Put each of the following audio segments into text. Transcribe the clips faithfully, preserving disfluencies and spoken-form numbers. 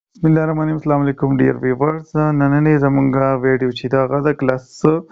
بسم الله الرحمن الرحیم. السلام علیکم ډیر ویورز. نننې زمونږه ویډیو چې دا هغه د کلاس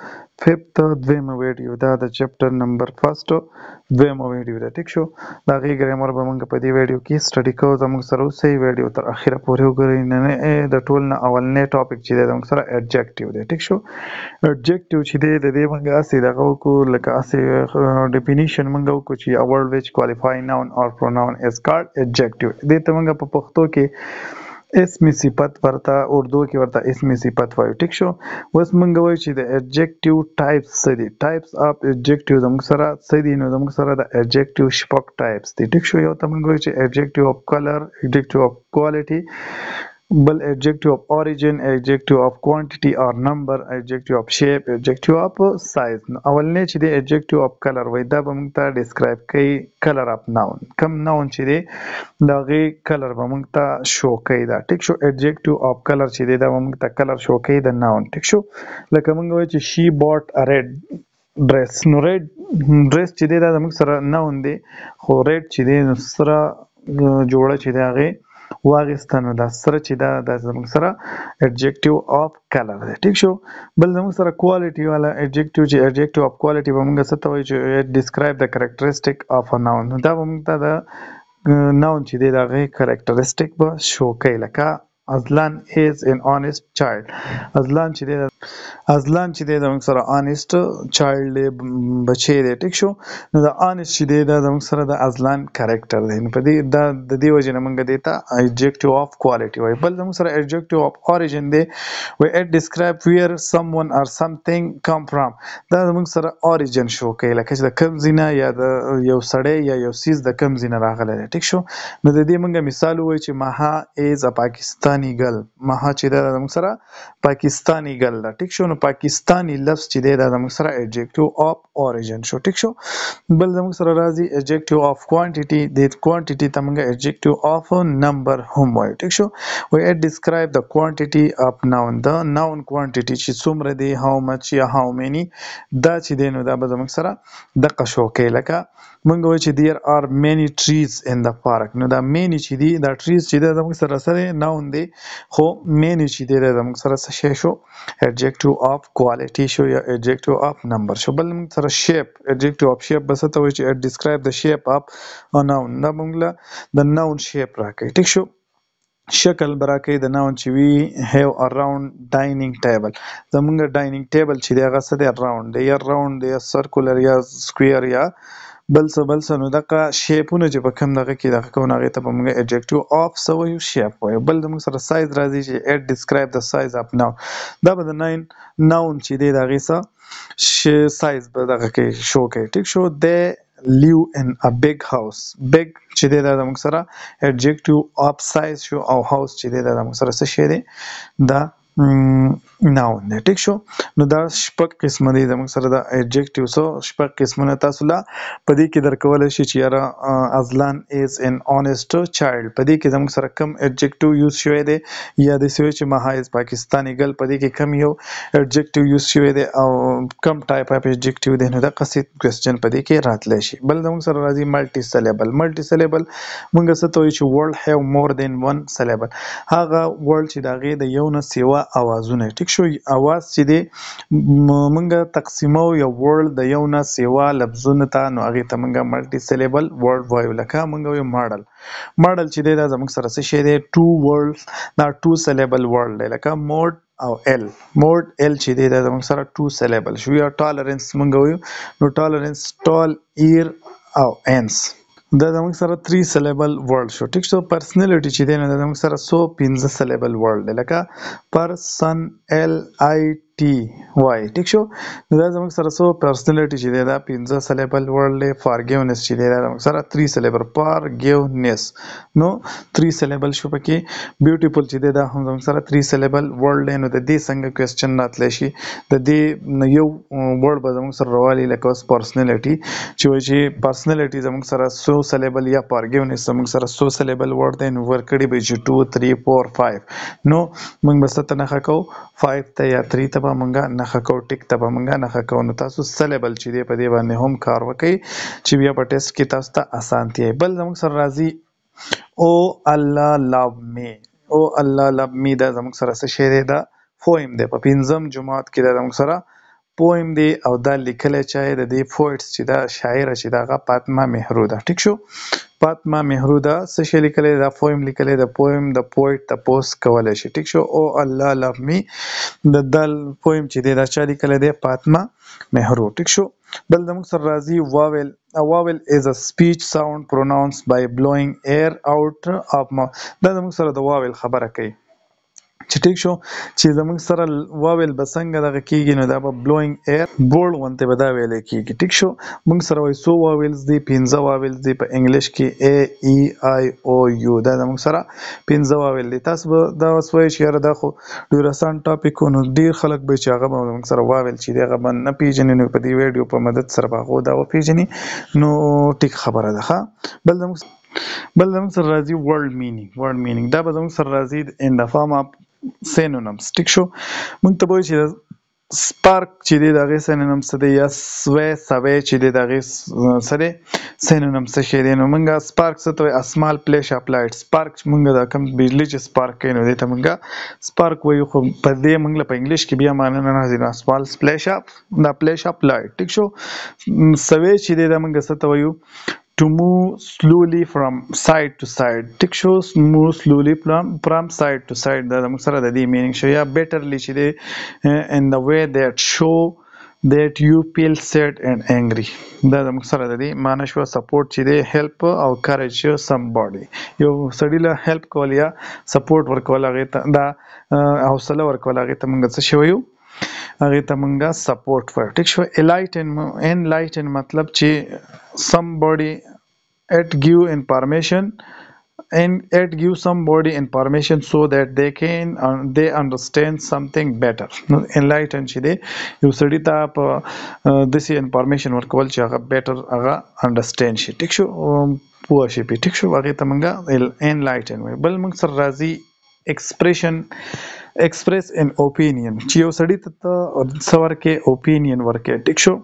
ففت دویمه ویډیو دا د چپټر نمبر فرست دویمه ویډیو ده. ټیک شو، د هغې ګرامر به موږ په دې ویډیو کې سټډي کوو. زموږ سره اوسئ، ویډیو تر اخره پورې وګورئ. نننې د ټول نه اولنی ټاپک چې دی زموږ سره ایډجکټیو دی. ټیک شو، ایډجکټیو چې دی د دې موږ هسې دغه وکړو لکه هسې ډیفینیشن موږ وکړو چې a word which qualify noun or pronoun is called adjective. دې ته موږ په پښتو کې اسمی صفت ورته اردو کې ورته اسمی صفت وایو. ټیک شو، اوس موږ وایو چې د ایڈجکټیو ټایپس څه دي. ټایپس اف ایڈجکټیو زموږ سره څه دي؟ نو زموږ سره د ایڈجکټیو شپږ ټایپس دي. ټیک شو، یو ته موږ وایو چې ایڈجکټیو اف کلر، ایڈجکټیو اف کوالټي، بل ایڈجکټیو اف اوریجن، ایڈجکټیو اف کوانټیټي اور نمبر، ایڈجکټیو اف شیپ، ایڈجکټیو اف سایز. نو اولنی چې دی ایڈجکټیو اف کلر وایي، دا به موږ ته ډسکرایب کوي کلر اف ناون. کم ناون چې دی د هغې کلر به موږ ته شو کوي. دا ټیک شو، ایڈجکټیو اف کلر چې دی دا به موږ ته کلر شو کوي د ناون. ټیک شو، لکه موږ وایو چې شي بوټ ا ریډ ډریس. نو ریډ ډریس چې دی دا زموږ سره ناون دی، خو ریډ چې دی نو سره جوړه چې دی هغې واغېسته، نو دا سره چې دا دا زموږ سره ایڈجکټیو اف کلر دی. ټیک شو، بل زموږ سره کوالټي والا ایڈجکټیو چې ایڈجکټیو اف کوالټي به موږ څه ته وایو چې ډسکرایب د کریکټریسټیک اف ا ناون. نو دا به موږ ته د ناون چې دی د هغې کریکټریسټیک به شو کوي. لکه ازلان is an honest child. ازلان چې دی ازلان چې دی زموږ سره honest child دی، بچی دی. ټیک شو، نو د honest چې دی دا زموږ سره د ازلان کریکټر دی. نو په دې دا د دې وجې نه موږ دې ته ایڈجکټیو اف کوالټي وایو. بل زموږ سره ایڈجکټیو اف اوریجن دی، وایي it describe where someone or something come from. دا زموږ سره اوریجن شو کوي، لکه چې د کوم ځای نه یا د یو سړی یا یو څیز د کوم ځای نه راغلی دی. ټیک شو، نو د دې موږ مثال ووایو چې مها is a پاکستانی ګل. مها چې دی دا زموږ سره پاکستانی ګل ده. ټیک شو، نو پاکستانی لفظ چې دی دا زموږ سره ایڈجکټیو اف اوریجن شو. ټیک شو، بل زموږ سره راځي ایڈجکټیو اف کوانټیټي. د کوانټیټي ته موږ ایڈجکټیو اف نمبر هم وایو. ټیک شو، وایي it describe the quantity of noun. د ناون کوانټیټي چې څومره دی، how much یا how many، دا چې دی نو دا به زموږ سره دقه شو کوي. لکه موږ وایو چې there are many trees in the park. نو دا many چې دی دا trees چې دی زموږ سره سره ناون دی، خو many چې دی دا زموږ سره څه شی شو؟ ایڈجکټیو اف کوالټي شو یا ایڈجکټیو اف نمبر شو. بل موږ سره شیپ، ایڈجکټیو اف شیپ به څه ته وایي چې it describe the shape of a noun. دا موږ له د ناون شیپ راکوي. ټیک شو، شکل به راکوي د ناون چې وي have a round dining table. زموږ ډاینینګ ټیبل چې دی هغه څه دی؟ راوند دی، یا راوند دی یا سرکولر یا سکویر یا بل څه بل څه. نو دغه شیپونه چې په کوم دغه کې دغه کوو نو هغې ته به موږ ایډجکټیو اف څه وایو؟ شیپ وایو. بل زموږ سره سایز راځي چې it describe the size of noun. دا به د ناین ناون چې دی د هغې څه سایز به دغه کې شو کوي. ټیک شو، they live in a big house. big چې دی دا زموږ سره ایډجکټیو اف سایز شو، او هاوس چې دی دا زموږ سره څه شی دی؟ دا ناون دی. ټیک شو، نو دا شپږ قسمه دی زموږ سره د ایډجکټیو څو شپږ قسمونه تاسو له په دې کې درکولی شي چې یاره ازلان is an honest child. په دې کې زموږ سره کم ایډجکټیو یوز شوی دی، یا داسې وایي چې مها is پاکستانی ګل. په دې کې کم یو ایډجکټیو یوز شوی دی او کم ټایپ اف ایډجکټیو دی. نو دقسې کوېسچن په دې کې راتلی شي. بل زموږ سره راځي ملټي سلیبل. ملټي سلیبل موږ څه ته وایو چې word have more than one syllable. هغه word چې د هغې د یو نه سیوا اوازونه. ټیک شو، اواز چې دی موږ تقسیمو یو word د یو نه سیوا لفظونو ته، نو هغې ته موږ ملټي سلیبل word وایو. لکه موږ وایو ماډل. ماډل چې دی دا زموږ سره څه شی دی؟ ټو words، دا ټو سلیبل word دی. لکه موډ او ال. موډ ال چې دی دا زموږ سره ټو سلیبل شو. یا ټالرنس موږ وایو، نو ټالرنس ټال ایر او انس دا زموږ سره تری سلیبل ورډ شو. ټیک شو، پرسنالټي چې دی نو دا زموږ سره څو پنځه سلیبل ورډ دی. لکه پرسن ایل آی ټي وای. ټیک شو، نو دا زموږ سره څو پرسنالټي چې دی دا پنځه سلیبل ورډ دی. فارګیونس چې دی دا زموږ سره تری سلیبل فارګیونس، نو تری سلیبل شو پکې. بیوټیفول چې دی دا هم زموږ سره تری سلیبل ورډ دی. نو د دې څنګه کوېسچن راتلی شي؟ د دې یو ورډ به زموږ سره راوالي، لکه اوس پرسنالټي چې وایي چې پرسنالټي زموږ سره څو سلیبل یا فارګیونس زموږ سره څو سلیبل ورډ دی. نو ورکړي به چې ټو تھری فور فایو. نو موږ به څه ته نښه کوو؟ فایو ته یا تھری ته به موږ نښه کوو، ټیک ته به موږ نښه کوو. نو تاسو سلیبل چې دی په دې باندې هم کار وکړئ چې بیا په ټیسټ کې تاسو ته اسانتیا. بل زموږ سره راځي او الله لو می. او الله love me دا زموږ سره څه شی دی دا پویم دی په پنځم جماعت کې دا زموږ سره پویم دی او دا لیکلی چا د دې پویټس چې دا شاعره چې دا هغه فاطمه مهرو ده ټیک شو فاطمه مهرو دا څه شی لیکلی دا پویم لیکلی د پویم د پویټ تپوس کولی شي ټیک شو او الله love me د دا پویم چې دی دا چا لیکلی دی فاطمه مهرو ټیک شو بل زموږ سره راځي واول A vowel is a speech sound pronounced by blowing air out of mouth دا زموږ سره د واول خبره کوي چې ټیک شو چې زموږ سره واول به څنګه دغه کیږي نو دا به blowing air بول غونته به دا ویلی کیږي ټیک شو موږ سره وایي څو واولز دي پنځه واولز دي په انګلیش کې A E I O U دا زموږ سره پنځه واول دي تاسو به دا اوس وایئ چې یاره دا خو ډېر اسان ټاپک و نو ډېر خلک به چې هغه به زموږ سره واول چې دی هغه به نه پیژني نو په دې ویډیو په مدد سره به هغو دا وپیژني نو ټیک خبره ده ښه بل زموږ بل زموږ سره راځي ورډ مینینګ ورډ مینینګ دا به زموږ سره راځي ان د فارم اف synonyms ټیک شو موږ ته به وایي چې سپارک چې دی د هغې synonyms څه دی یا سوی سوی چې دی د هغې څه دی synonyms څه شی دی نو موږ سپارک څه ته وایي a small flash of light سپارک موږ د کوم بجلي چې سپارک کوي نو دې ته موږ سپارک وایو خو په دې موږ له په انګلیش کې بیا معنی نه راځي نو small flash of دا flash of light ټیک شو سوی چې دی دا موږ څه ته وایو to move slowly from side to side ټیک شو move slowly from from side to side دا زموږ سره د دې مینینګ شو یا betterly چې دی in the way that show that you feel sad and angry دا زموږ سره د دې معنی شو سپورټ چې دی help او courage somebody یو سړي له help کول یا سپورټ ورکول هغې ته دا حوصله ورکول هغې ته موږ څه شی وایو هغې ته موږ سپورټ وایو ټیک شو enlighten enlighten مطلب چې somebody it give information and it give somebody information so that they can uh, they understand something better نو enlighten چې دی یو سړي ته په داسې انفارمیشن ورکول چې هغه بیټر هغه انډرسټینډ شي ټیک شو پوه شي پې ټیک شو هغې ته موږ enlighten وایو بل موږ سره راځي expression express an opinion چې یو سړي ته ته څه ورکې opinion ورکې ټیک شو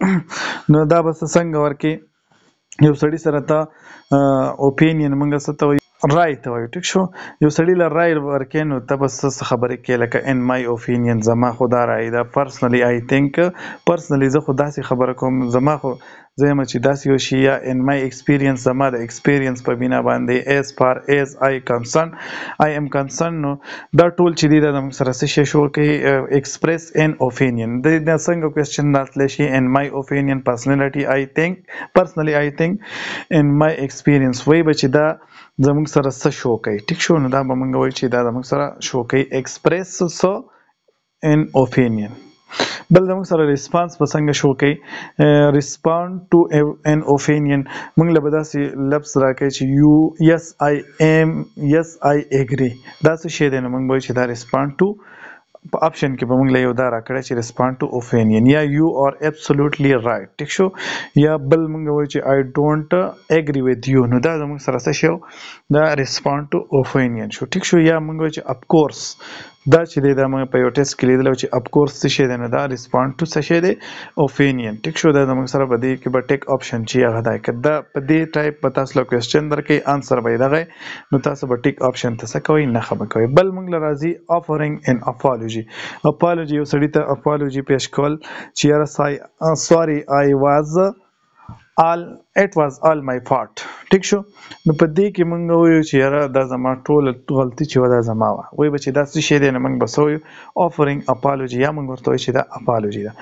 نو دا به څنګه ورکې یو سړي سره ته opinion موږ څه ته وایو رای ته وایو ټیک شو یو سړي له رای ورکې نو ته به څه خبرې کوې لکه in my opinion زما خو دا رای ده personally I think personally زه خو داسې خبره کوم زما خو زه یم چې داسې وشي یا in my experience زما د experience په بنا باندې as far as I concern I am concerned نو دا ټول چې دی دا زموږ سره څه شی شو کوي express an opinion د څنګه کوېسچن راتلی شي in my opinion personality I think personally I think in my experience وایي به چې دا زموږ سره څه شو کوي ټیک شو نو دا به موږ وایو چې دا زموږ سره شو کوي express څه an opinion بل زموږ سره ریسپانس په څنګه شو کوي ریسپاند ټو ان اوپینین موږ له به داسې لفظ راکوي چې یو یس آی ایم یس آی اګري دا څه شی دی نو موږ وایو چې دا ریسپاند ټو په اپشن کې به موږ له یو دا راکړی چې ریسپاند ټو اوپینین یا یو آر ایبسولوټلی رایټ ټیک شو یا بل موږ وایو چې آی ډونټ اګري وذ یو نو دا زموږ سره څه شو دا ریسپاند ټو اوپینین شو ټیک شو یا موږ وایو چې افکورس دا چې دی دا موږ په یو ټیسټ کې لیدلی چې افکورس څه شی دی نو دا ریسپاند ټو څه شی دی اوپینین ټیک شو دا زموږ سره په دې کې به ټیک آپشن چې هغه دی که دا په دې ټایپ به تاسو له کوېسچن درکوي انسر به یې دغه نو تاسو به ټیک آپشن ته څه کوئ نښه به کوئ بل موږ له راځي آفرینګ ان اپالوجي اپالوجي یو سړي ته اپالوجي پیش کول چې یاره سوري آی واز all it was all my fault ټیک شو نو په دې کې موږ وایو چې یاره دا زما ټوله غلطي چې وه دا زما وه وایي به چې دا څه شی دی نو موږ به څه وایو آفرینګ اپالوجي یا موږ ورته وایو چې دا اپالوجي ده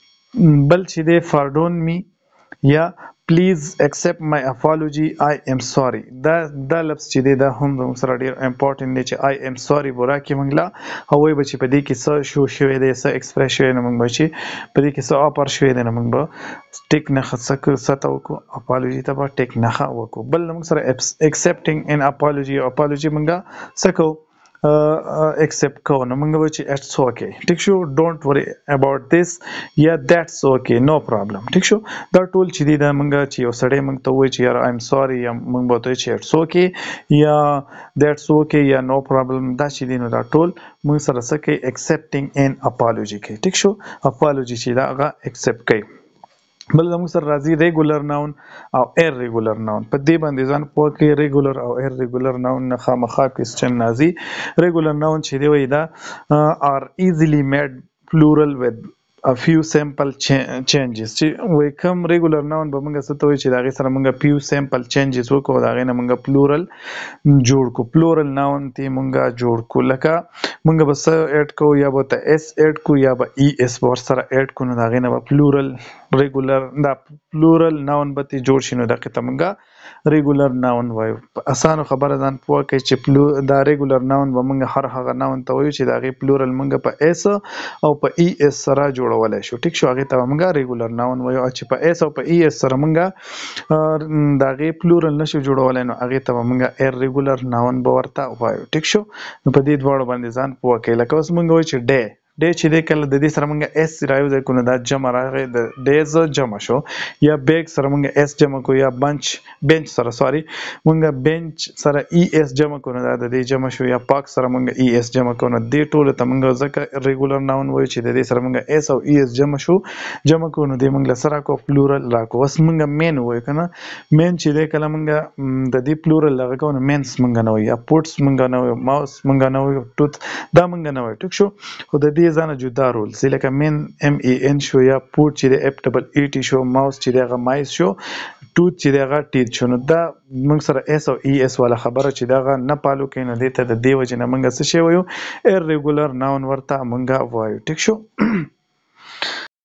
بل چې دی پارډون می یا پلیز اکسپټ مای اپالوجي آی ایم سوري دا دا لفظ چې دی دا هم زموږ سره ډېر امپورټنټ دی چې آی ایم سوري به راکړي موږ له او وایي به چې په دې کې څه شو شوی دی څه ایکسپریس شوی نو موږ به چې په دې کې څه آپر شوی دی نو موږ به ټیک نښه څه څه ته وکړو اپالوجي ته به ټیک نښه وکړو بل موږ سره اکسپټینګ ان اپالوجي اپالوجي موږ څه کوو accept کوو نو موږ به چې اټس اوکې ټیک شو ډونټ وري اباوټ دیس یا دیټس اوکې نو پرابلم ټیک شو دا ټول چې دی دا موږ چې یو سړی موږ ته وایي چې یاره آیم سوري یا موږ به ورته وایو چې اټس اوکې یا دیټس اوکې یا نو پرابلم دا چې دی نو دا ټول موږ سره څه کوي accepting an apology کوي ټیک شو اپالوجي چې دا هغه accept کوي بل زموږ سره راځي ریګولر ناون او ایر ریګولر ناون. په دې باندې ځان پوه کړئ ریګولر او ایر ریګولر ناون نه خامخا کوېسچن راځي. ریګولر ناون چې دی وایي دا are easily made plural with a few simple changes. چې وایي کوم ریګولر ناون به موږ څه ته وایي چې د هغې سره موږ few simple changes وکړو د هغې نه موږ پلورل جوړ کړو. پلورل ناون ته موږ جوړ کړو لکه موږ به څه ایډ کوو یا به ته اس ایډ کړو یا به ای اس به ورسره ایډ کړو نو د هغې نه به پلورل ریګولر دا پلورل ناون به ترې جوړ شي نو دغې ته موږ ریګولر ناون وایو. په اسانو خبره ځان پوه کړئ چې پلو دا ریګولر ناون به موږ هر هغه ناون ته وایو چې د هغې پلورل موږ په اس او په ای اس سره جوړولی شو. ټیک شو، هغې ته به موږ ریګولر ناون وایو. چې په اس او په ای اس سره موږ د هغې پلورل نشو جوړولی نو هغې ته به موږ ایر ریګولر ناون به ورته وایو. ټیک شو، نو په دې دواړو باندې ځان پوه کړئ. لکه اوس موږ وایو چې ډی ډی چې دی کله د دې سره موږ اس رایوځای کړو نو دا جمع راغی د ډیز جمع شو. یا بیگ سره موږ اس جمع کړو یا بنچ بنچ سره سوري موږ بنچ سره ای اس جمع کړو نو دا د دې جمع شو. یا پاک سره موږ ای اس جمع کړو نو دې ټولو ته موږ ځکه ریګولر ناون وایو چې د دې سره موږ اس او ای اس جمع شو جمع کړو نو دې موږ له څه راکړو پلورل راکړو. اوس موږ مین وایو که نه مین چې دی کله موږ د دې پلورل دغه کوو نو مینس موږ نه وایو یا پوټس موږ نه وایو ماوس موږ نه وایو ټوت دا موږ نه وایو. ټیک شو، خو د دې ځانه جدا رول سي لکه مین ام ای ان شو یا پوټ چې د اف ډبل ای ټي شو ماوس چې د هغه مایس شو ټوت چې د هغه ټیت شو. نو دا موږ سره اس او ای اس والا خبره چې دغه نه پالو کوي نو دې ته د دې وجې نه موږ څه شی وایو ایر ریګولر ناون ورته موږ وایو. ټیک شو.